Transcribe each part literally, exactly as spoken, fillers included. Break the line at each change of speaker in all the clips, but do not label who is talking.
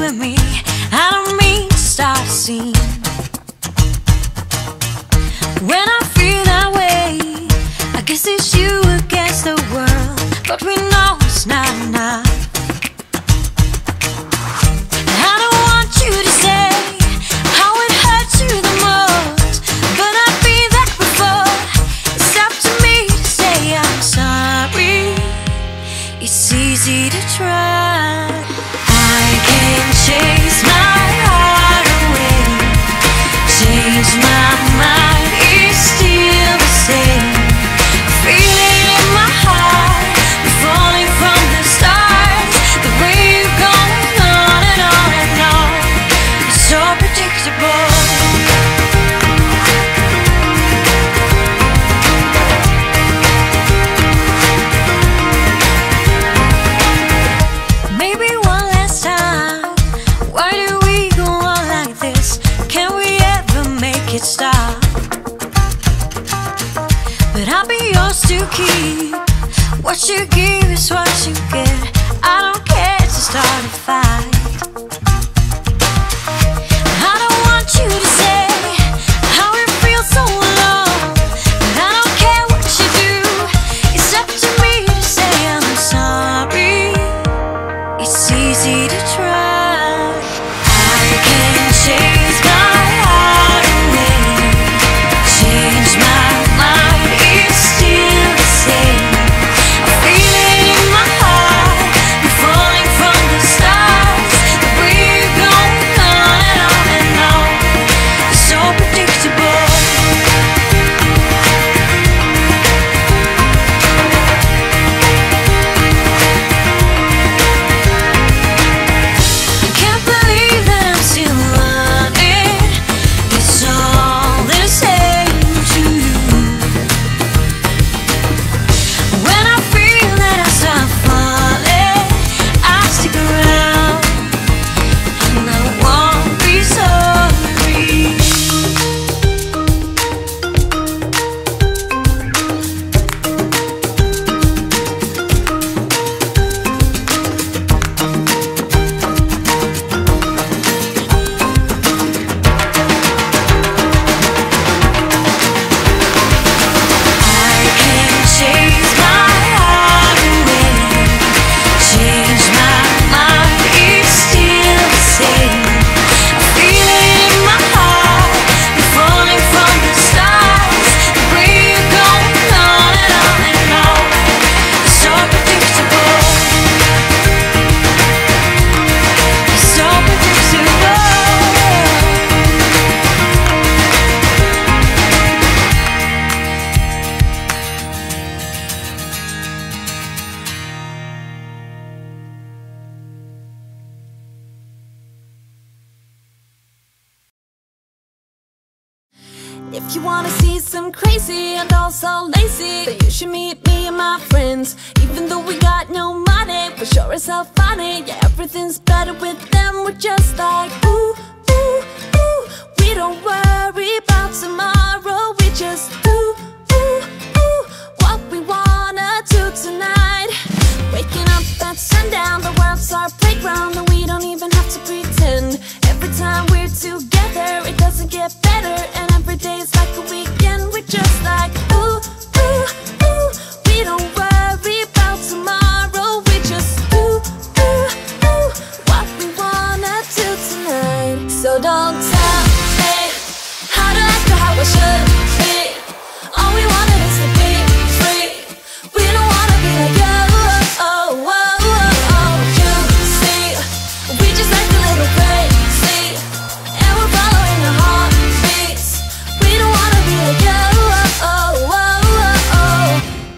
and me. I don't mean to start a scene. When I feel that way, I guess it's you against the world, but we know it's not enough. I don't want you to say how it hurts you the most, but I've been there before. It's up to me to say I'm sorry. It's easy to try. I can chase my heart away, change my mind, it's still the same. I feel it in my heart, we're falling from the stars. The way you're going on and on and on, it's so predictable. Maybe one last time, why do we go on like this? Can we ever make it stop? But I'll be yours to keep. What you give is what you get. I don't care to start a fight. I don't want you to say how it feels so alone, but I don't care what you do. It's up to me to say I'm sorry. It's easy to try. I can change my heart away, change my mind, it's still the same. I feel it in my heart, we're falling from the stars. The way you're going on and on and on, it's so predictable. I can't believe that I'm still running. It's all the same to you. When I feel that I start falling, I stick around and I won't be sorry. I can change my heart away, change my mind, it's still the same. I feel it in my heart, we're falling from the stars. The way you're going on and on and on, it's so predictable. It's so predictable.
If you wanna see some crazy and also lazy, then you should meet me and my friends. Even though we got no money, we're sure as hell funny. Yeah, everything's better with them. We're just like ooh, ooh, ooh. We don't worry about tomorrow. We just ooh, ooh, ooh. What we wanna do tonight. Waking up at sundown, the world's our playground, and we don't even have to pretend. Every time we're together, it doesn't get better, and every day's like a weekend. We're just like ooh, ooh, ooh. We don't worry about tomorrow. We just ooh, ooh, ooh. What we wanna do tonight. So don't tell me how to act or how I should be. All we wanted is to be free. We don't wanna be like you. Oh, oh, oh, oh, you see, we just act a little crazy, and we're following our heartbeats. We don't wanna be like you. Oh, oh, oh,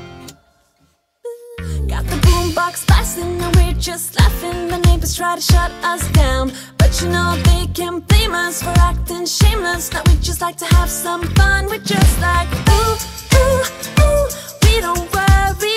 oh. Got the boombox blasting and we're just laughing. The neighbors try to shut us down, but you know they can't blame us for acting shameless. Now we just like to have some fun. We're just like ooh, ooh, ooh. We don't worry